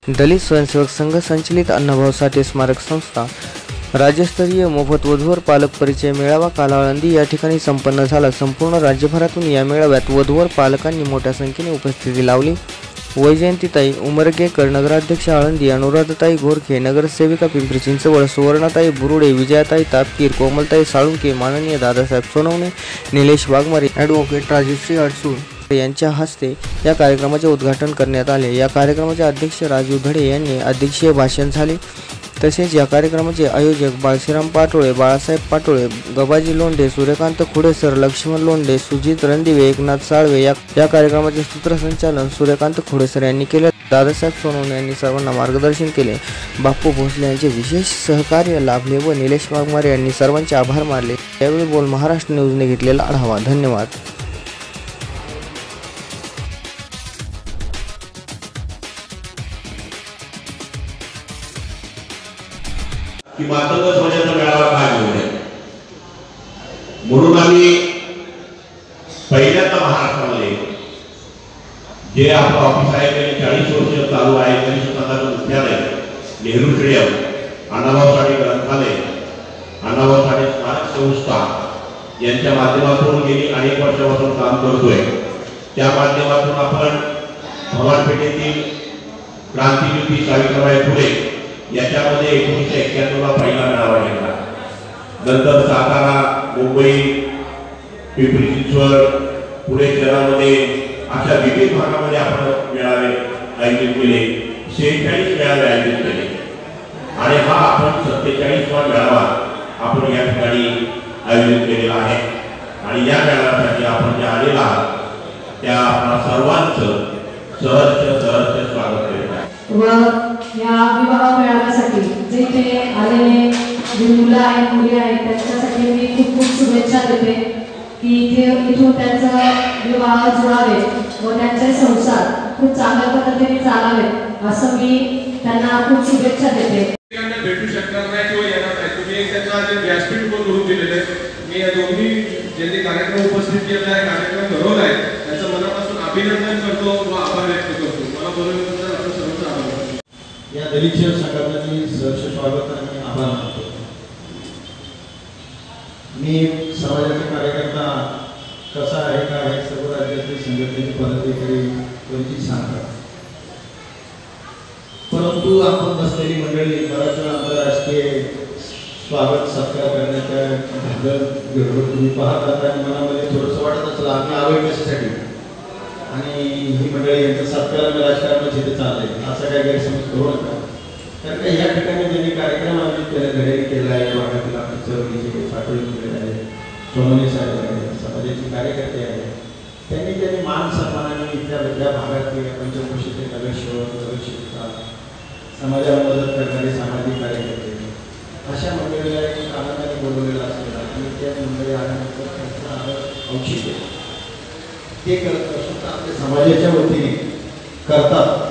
दलित स्वयंसेवक संघ संचलित अण्णाभाऊ साठे स्मारक संस्था राज्यस्तरीय मोफत वधूवर पालक परिचय मेळावा काल आळंदी या ठिकाणी संपन्न झाला। संपूर्ण राज्यभरातून या मेळाव्यात वधूवर पालकांनी मोठ्या संख्येने उपस्थिती लावली। वैजयंतीताई उमरगेकर नगराध्यक्ष आळंदी, अनुराधाताई घोरखे नगरसेविका पिंपरी चिंचवड, सुवर्णाताई बुरुडे, विजयाताई तापकीर, कोमलताई साळुंके, माननीय दादासाहेब सोनवणे, निलेश वाघमारे, ॲडव्होकेट राजश्री अडसूळ यांच्या हस्ते या कार्यक्रमाचे उद्घाटन करण्यात आले। या कार्यक्रमाचे अध्यक्ष राजू धडे यांनी अध्यक्षीय भाषण झाले। तसेच या कार्यक्रमाचे आयोजक बाळश्रीराम पाटोळे, बाळासाहेब पाटोळे, गबाजी लोंढे, सूर्यकांत खुडेसर, लक्ष्मण लोंढे, सुजित रणदिवे, एकनाथ साळवे या कार्यक्रमाचे सूत्रसंचालन सूर्यकांत खुडेसर यांनी केले। दादासाहेब सोनवणे यांनी सर्वांना मार्गदर्शन केले। बाप्पू भोसले यांचे विशेष सहकार्य लाभले व निलेश वाघमारे यांनी सर्वांचे आभार मानले। यावेळी बोल महाराष्ट्र न्यूजने घेतलेला आढावा। धन्यवाद। की मातंग समाजाचा मेळावा काय होईल म्हणून आम्ही पहिल्यांदा महाराष्ट्रामध्ये जे आपलं ऑफिस आहे ते 40 वर्ष चालू आहे तरी सुद्धा मुख्यालय नेहरू स्टेडियम, अण्णाभाऊ साठे ग्रंथालय, अण्णाभाऊ साठे स्मारक संस्था यांच्या माध्यमातून गेली अनेक वर्षापासून काम करतोय। त्या माध्यमातून आपण भवानपेठेतील क्रांतिज्योती सावित्रीबाई फुले याच्यामध्ये 1991 ला पहिला मेळावा घेतला। नंतर सातारा, मुंबई, पिंपरी चिंचवड, पुणे शहरामध्ये अशा विविध भागामध्ये आपण मेळावे आयोजित केले। 46 मेळावे आयोजित केले आणि हा आपण 47वा मेळावा आपण या ठिकाणी आयोजित केलेला आहे। आणि या मेळाव्यासाठी आपण जे आलेला आहात त्या आपल्या सर्वांचं सहर्ष स्वागत करतो व या विवाह मेळाव्यासाठी जे इथे आलेले जे मुलं आहेत मुली आहेत त्यांच्यासाठी मी खूप खूप शुभेच्छा देते की इथून त्यांचा विवाह जुळावे व त्यांचे संसार खूप चांगल्या पद्धतीने चालावे असं मी त्यांना खूप शुभेच्छा देते। भेटू शकणार नाही किंवा येणार नाही, तुम्ही एक त्यांचा जे व्यासपीठ करून दिलेले मी या दोन्ही ज्यांनी कार्यक्रम उपस्थित केला आहे, कार्यक्रम घडवला आहे त्याचं मनापासून अभिनंदन करतो व आभार व्यक्त करतो। मला बोलवल्याबद्दल आपण सर्वांचा आभार। या दलित सेवक संघटनेचे सहर्ष स्वागत आणि आभार मानतो। मी समाजाचा कार्यकर्ता कसा आहे का हे सर्व राज्यातील संघटनेचे पदाधिकारी परिचित सांगतात, परंतु आपण बसलेली मंडळी बऱ्याच वेळा आंतरराष्ट्रीय स्वागत सत्कार करण्याच्या गडबड तुम्ही पाहतात आणि मनामध्ये थोडंसं वाटत असलं आम्ही आलोय कशासाठी आणि ही मंडळी यांचा सत्कार राजकारणाचे इथे चाललंय असा काही गैरसमज करू नका। कारण का या ठिकाणी ज्यांनी कार्यक्रम आयोजित केला केला आहे भागातील आपले चळवळीचे पाटोळे केलेले आहे, सोनवणे साहेब आहे, समाजाचे कार्यकर्ते आहेत, त्यांनी मान सन्मानाने इथल्या भागातील पंचक्रोशीचे नगरसेवक, नगरसेविका, समाजाला मदत करणारे सामाजिक कार्यकर्ते अशा मंडळीला एक आनंदाने बोलवलेला असलेला आणि त्या मंडळी आल्यानंतर त्यांचं औचित्य ते करत असून आपल्या समाजाच्या वतीने करतात